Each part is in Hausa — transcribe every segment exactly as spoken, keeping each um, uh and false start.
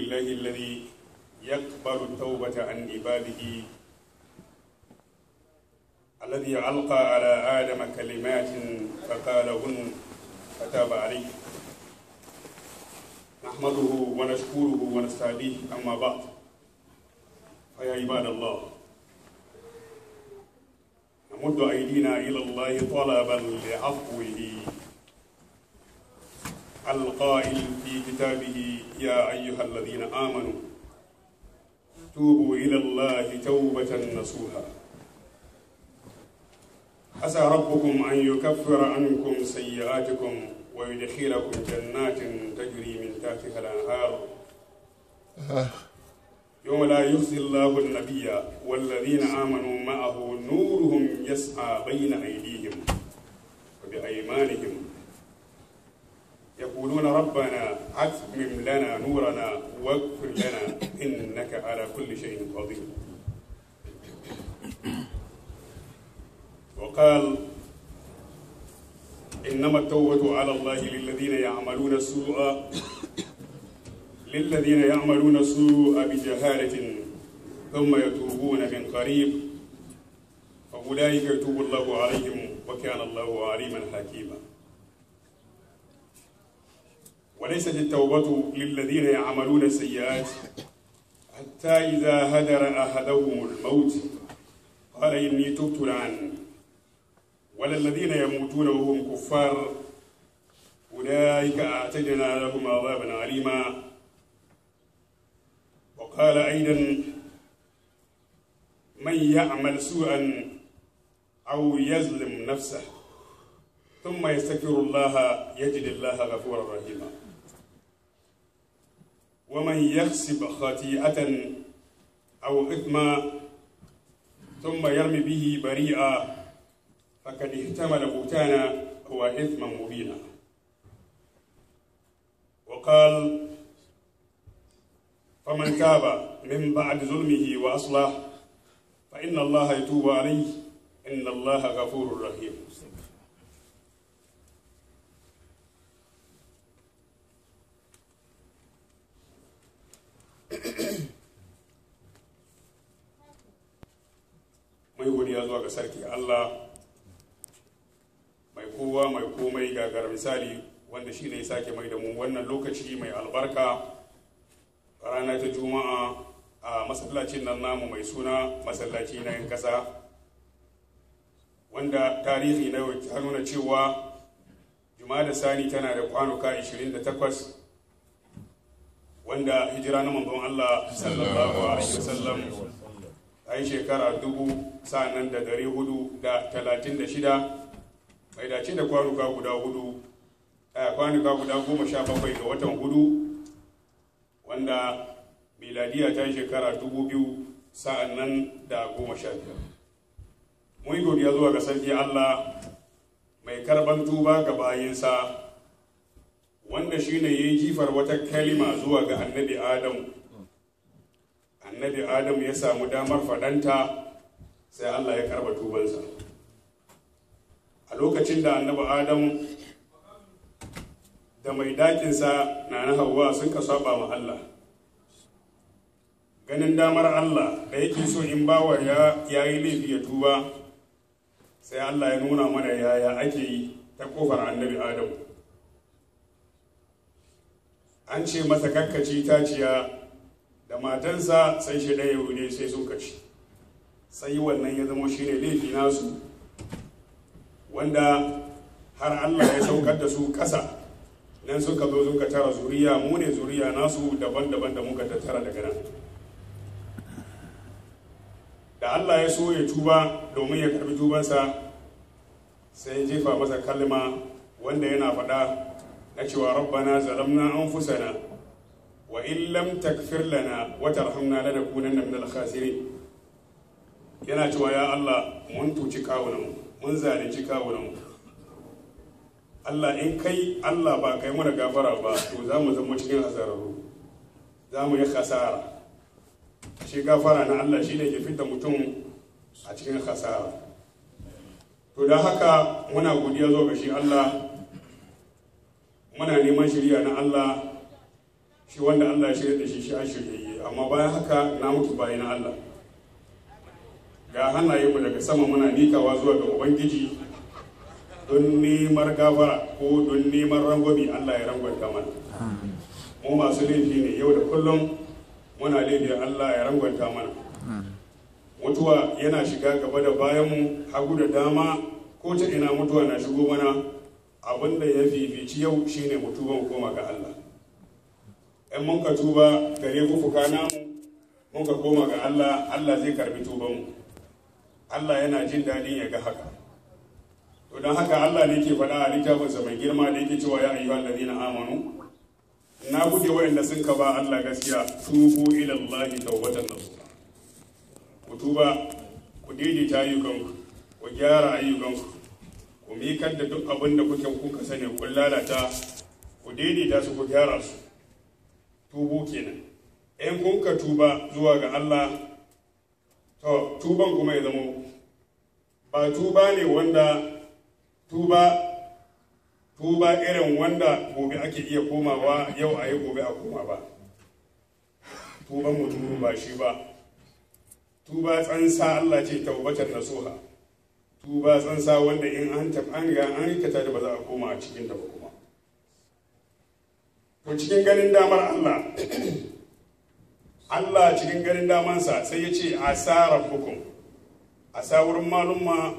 لله الذي يقبل التوبة عن عباده، الذي ألقى على آدم كلمات فقالهن فتاب عليه. نحمده ونشكره ونستهديه، أما بعد فيا عباد الله، نمد أيدينا إلى الله طلبا لعفوه، القائل في كتابه: يا أيها الذين آمنوا توبوا إلى الله توبة نصوحا، عسى ربكم أن يكفر عنكم سيئاتكم ويدخلكم جنات تجري من تحتها الأنهار يوم لا يخزي الله النبي والذين آمنوا معه نورهم يسعى بين أيديهم وبأيمانهم يقولون ربنا أتمم لنا نورنا واغفر لنا إنك على كل شيء قدير. وقال: إنما التوبة على الله للذين يعملون السوء للذين يعملون السوء بجهالة ثم يتوبون من قريب فأولئك يتوب الله عليهم وكان الله عليما حكيما. وليست التوبة للذين يعملون السيئات حتى إذا هدر أحدهم الموت قال إني تبت الآن، ولا الذين يموتون وهم كفار أولئك أعتدنا لهم عذابا عليما. وقال أيضا: من يعمل سوءا أو يظلم نفسه ثم يستغفر الله يجد الله غفورا رحيما. ومن يكسب خطيئة أو إثما ثم يرمي به بريئا فقد احتمل بهتانا وإثما مبينا. وقال: فمن تاب من بعد ظلمه وأصلح فإن الله يتوب عليه إن الله غفور رحيم. mai godiya zuwa ga sarki Allah mai kowa mai komai gagar misali, wanda shi ne ya sake mai da mu wannan lokaci mai albarka rana ta juma'a a masallacin nan namu mai suna masallaci na yan kasa, wanda tarihi na ya nuna cewa Jumada Sani tana da kwanuka ashirin da takwas, wanda hijira na manzon Allah sallallahu alaihi wasallam a yi shekara dubu sa'annan da dari hudu da talatin da shida, mai dace da kwanuka guda hudu a kwanuka guda goma sha bakwai ga watan hudu, wanda miladiya ta yi shekara dubu biyu sa'annan da goma sha biyar. Mun yi godiya zuwa ga sarki Allah mai karban tuba ga bayinsa, wanda shi ne ya yi jifar wata kalima zuwa ga annabi Adamu. Annabi Adamu ya samu damar faɗanta, sai Allah ya karba tubansa. A lokacin da annabi Adamu da mai dakinsa na na Hawwa sun ka saba ma Allah, ganin damar Allah da yake so in bawa ya yi laifi ya tuba, sai Allah ya nuna mana yaya ake yi ta kofar annabi Adamu. An ce masa kakkaci taciya da matansa, sai shi ɗaya ne sai sun kaci, sai wannan ya zama shi ne laifi nasu, wanda har Allah ya saukar da su ƙasa. Nan suka zo suka tara zuriya, mu ne zuriya nasu daban-daban da muka tattara daga nan. Da Allah ya so ya tuba domin ya karbi tubansa, sai ya jefa masa kalma wanda yana faɗa na cewa rabbana zalamna anfusana wa in lam takfir lana wa tarhamna lanakunanna minal khasirin. Yana cewa ya Allah, mun tuci kawunan, mun zalunci kawunan. Allah, in kai Allah ba kai mana gafara ba, to za mu zama cikin hasararru, za mu yi khasara. Shi gafara na Allah shi ne ke fita mutum a cikin khasara. To da haka muna godiya zuwa ga shi Allah, muna neman shiriya na Allah shi wanda Allah ya shirya da shi shi an shirye, amma bayan haka na mutu bayan Allah. Ga hannaye mu daga sama muna nikawa zuwa ga Ubangiji don neman gafara ko don neman rangwami. Allah ya rangwanta mana. Mu masu laifi ne yau da kullum muna laifi, Allah ya rangwanta mana. Mutuwa yana shiga gaba da bayanmu, hagu da dama, ko ta ina mutuwa na shigo mana. Abinda ya fifici yau shine mu tuba mu koma ga Allah. In mun ka tuba gare fufuka namu, mun ka koma ga Allah, Allah zai karbi tubanmu. Allah yana jin daɗin ya ga haka. To don haka Allah ne ke faɗa a littafinsa mai girma da yake cewa ya ayyuhal ladina amanu, na guje wa'anda sun ka ba Allah gaskiya, tubu ila Allah tawbatan nasuha. Ku tuba, ku daidaita ayyukanku, ku gyara ayyukanku, ku mikar da duk abin da kuke kuka sani kun lalata, ku daidaita su, ku gyara su. Tubu kenan. In kun ka tuba zuwa ga Allah, to tuban kuma ya zama ba tuba ne wanda tuba tuba irin wanda gobe ake iya komawa, yau a yi gobe a koma ba. Tuban mutum ba shi ba. Tuba tsansa Allah ce taubatar nasuha. Tuba tsansa wanda in an tafi an ga an rikata da ba za a koma a cikin ta ba kuma. To cikin ganin damar Allah Allah cikin ganin damansa sai ya ce asara hukum. Asa wurin malumma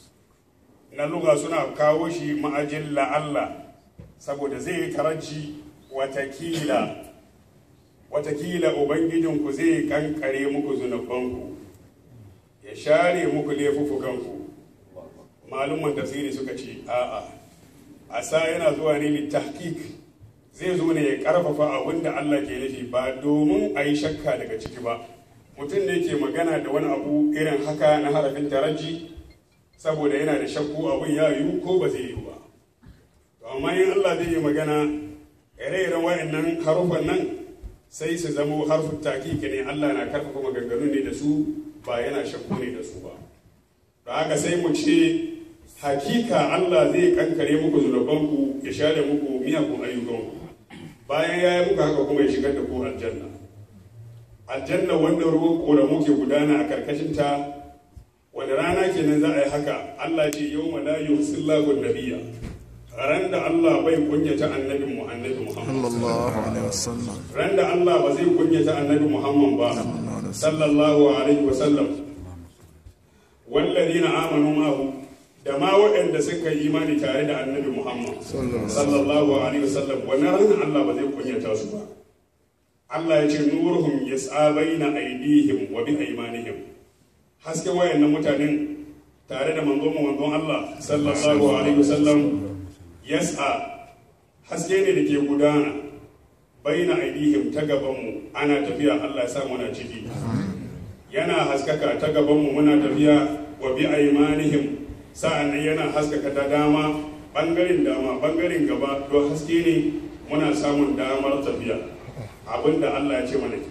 na lugha suna kawo shi ma'ajin la'alla, saboda zai yi taraji watakila watakila ubangijinku zai kankare muku zunubanku, ya share muku laifuffukanku. Malumman tafsiri suka ce a'a, asa yana zuwa ne mai tahqiq, zai zo ne ya karfafa abin da Allah ke nufi, ba domin a yi shakka daga ciki ba. Mutum ne ke magana da wani abu irin haka na harafin taraji saboda yana da shakku abin ya yiwu ko ba zai yiwu ba. To amma in Allah zai yi magana ire-iren wa'annan harufan nan sai su zamo harfin takiki ne, Allah na karfafa maganganu ne da su, ba yana shakku ne da su ba. Da haka sai mu ce hakika Allah zai kankare muku zunubanku, ya share muku miyagun ayyukanku. Bayan ya yi muka haka kuma ya shigar da ku aljanna. Aljanna wanda ruwan ƙoramu ke gudana a karkashinta, wanda rana kenan za a yi haka. Allah ce yau ma la yuhsillahu nabiyya, ran da Allah bai kunyata annabi mu annabi Muhammad sallallahu alaihi wasallam, ran da Allah ba zai kunyata annabi Muhammad ba sallallahu alaihi wasallam. Walladina amanu ma'ahu, da ma waɗanda suka yi imani tare da annabi Muhammad sallallahu alaihi wasallam, wannan ranar Allah ba zai kunyata su ba. Allah ya ce nuruhum yas'a baina aydihim wa bi aymanihim. Hasken wayannan mutanen tare da manzon manzon Allah sallallahu alaihi wasallam yas'a, haske ne da ke gudana baina aydihim, ta gaban mu ana tafiya. Allah ya sa muna ciki. Yana haskaka ta gaban mu muna tafiya, wa bi aymanihim, sa'an nan yana haskaka ta dama, bangaren dama bangaren gaba, don haske ne muna samun damar tafiya. Abinda Allah ya ce mana ke.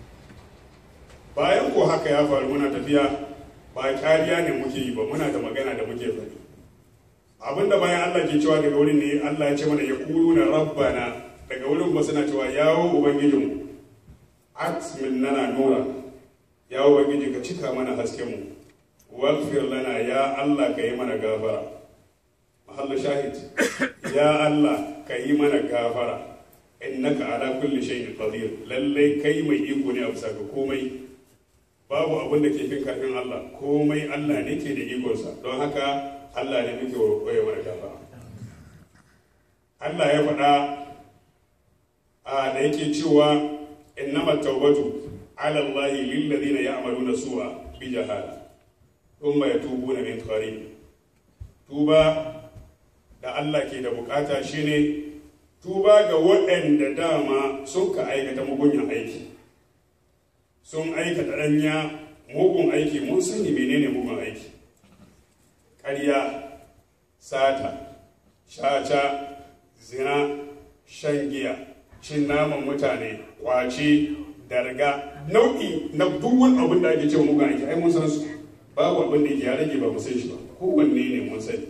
Bayan ko haka ya faru muna tafiya, ba kariya ne muke yi ba, muna da magana da muke faɗi. Abinda bayan Allah ke cewa daga wurin ne, Allah ya ce mana ya kulu na rabbana, daga wurin ba suna cewa yawo ubangijinmu atmin nana nura, yawo ubangiji ka cika mana haskenmu, waghfir lana, ya Allah ka yi mana gafara. Mahallu shahid, ya Allah ka yi mana gafara. Innaka ala kulli shay'in qadir, lallai kai mai iko ne a bisa ga komai, babu abin da ke fin karfin Allah, komai Allah ne ke da ikonsa, don haka Allah ne muke roƙo ya mana gafara. Allah ya faɗa a da yake cewa innama tawbatu ala Allah lil ladina ya'maluna su'a bi jahala thumma yatubuna min qarib. Tuba da Allah ke da bukata shine tuba ga waɗanda dama sun ka aikata mugunyan aiki, sun aikata ɗanya mugun aiki. Mun sani menene mugun aiki: ƙarya, sata, shaca, zina, shan giya, cin naman mutane, kwace, darga, nau'i na duk wani abin da ake cewa mugun aiki. Ai mun san su, babu abin da ya rage ba mu san shi ba, kowanne ne mun sani.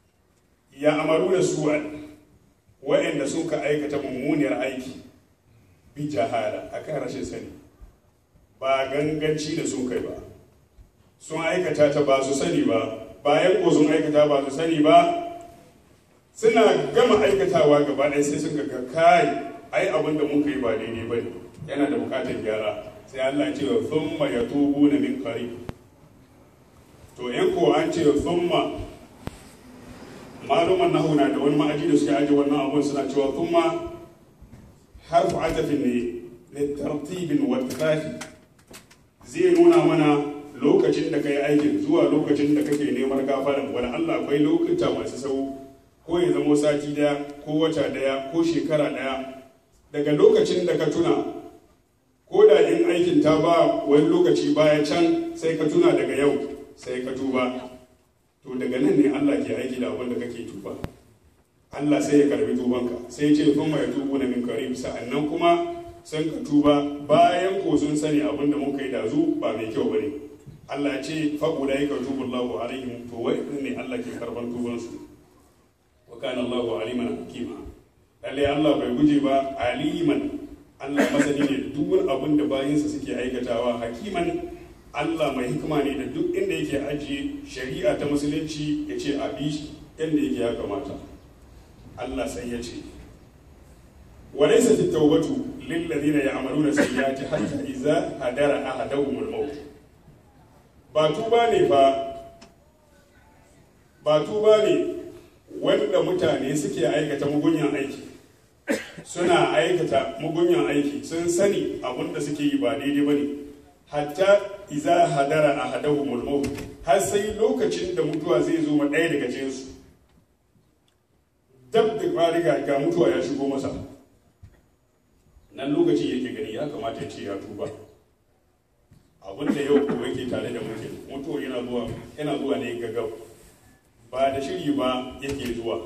Ya amaru da su'a, waɗanda sun ka aikata mummuniyar aiki, bi jahala akan rashin sani, ba ganganci da sun kai ba, sun aikata ta ba su sani ba, bayan ko sun aikata ba su sani ba, suna gama aikatawa gaba ɗaya sai sun ga kai ai abin da muka yi ba daidai ba ne, yana da bukatar gyara, sai Allah ya ce wa thumma yatubuna min qarib. To yan ko an ce thumma, maluman nahu na da wani ma'aji da suke aje wannan abun suna cewa thumma harfu atafin ne litartibin wa tafi, zai nuna mana lokacin da kai aikin zuwa lokacin da kake neman gafaran. Wani Allah akwai lokuta masu sau, ko ya zamo sati daya ko wata daya ko shekara daya, daga lokacin da ka tuna, ko da in aikin ta ba wani lokaci baya can sai ka tuna daga yau sai ka tuba, to daga nan ne Allah ke aiki da abin da kake tuba. Allah sai ya karbi tubanka, sai ya ce kuma ya tubu na min qarib, sa'annan kuma sun ka tuba bayan ko sun sani abin da muka yi da zu ba mai kyau bane. Allah ya ce fa ulaika tubullahu alaihim, to wai ne Allah ke karban tubansu. Wa kana Allahu aliman hakima, lalle Allah bai guje ba, aliman Allah masani ne duk wani abin da bayinsa suke aikatawa, hakiman Allah mai hikima ne da duk inda yake ajiye shari'a ta musulunci ya ce a bi shi inda yake ya kamata. Allah sai ya ce walaysa at-tawbatu lil ladina ya'maluna sayyi'ati hatta idza hadara ahaduhumul maut. Ba tuba ne fa ba tuba ne wanda mutane suke aikata mugunyan aiki, suna aikata mugunyan aiki sun sani abinda suke yi ba daidai bane, hatta iza hadara ahadahumul maut, har sai lokacin da mutuwa zai zo ma ɗaya daga cikin su, dab da fariga ga mutuwa ya shigo masa, nan lokacin yake gani ya kamata ya ce ya tuba. Abinda yau ko yake tare da mutum, mutuwa yana zuwa yana zuwa ne gaggau, ba da shiri ba yake zuwa.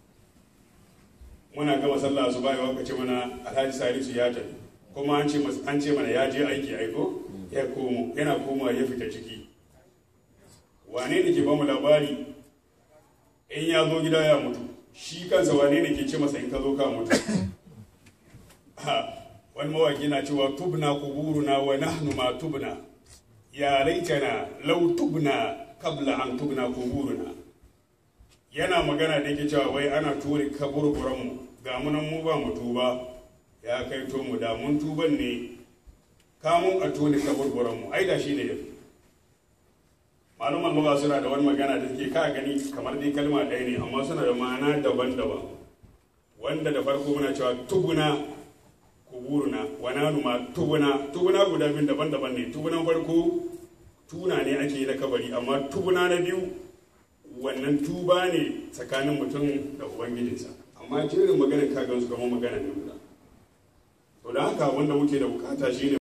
Muna gama sallah su bai waka ce mana Alhaji Salisu ya tafi, kuma an ce an ce mana ya je aiki aiko, ya komo, yana komawa ya fita ciki. Wane ne ke ba mu labari in ya zo gida ya mutu, shi kansa wane ne ke ce masa in ka zo ka mutu? Wani mawaki na cewa tubna kuburuna wa nahnu ma tubna, ya laitana law tubna kabla an tubna kuburuna. Yana magana da yake cewa wai ana ture kaburburanmu, ga munan mu ba mu tuba, ya kai to mu da mun tuban ne kamun a tone kaburburanmu, ai da shi ne yafi. Maluman lugha suna da wani magana da take ka gani kamar dai kalma ɗaya ne amma suna da ma'ana daban-daban, wanda da farko muna cewa tubuna kuburuna wa nanu ma tubuna, tubuna guda biyu daban-daban ne. Tubunan farko tuna ne ake yi na kabari, amma tubuna na biyu wannan tuba ne tsakanin mutum da ubangijinsa, amma jerin maganar kagan su kamar magana ne guda. To da haka wanda muke da bukata shine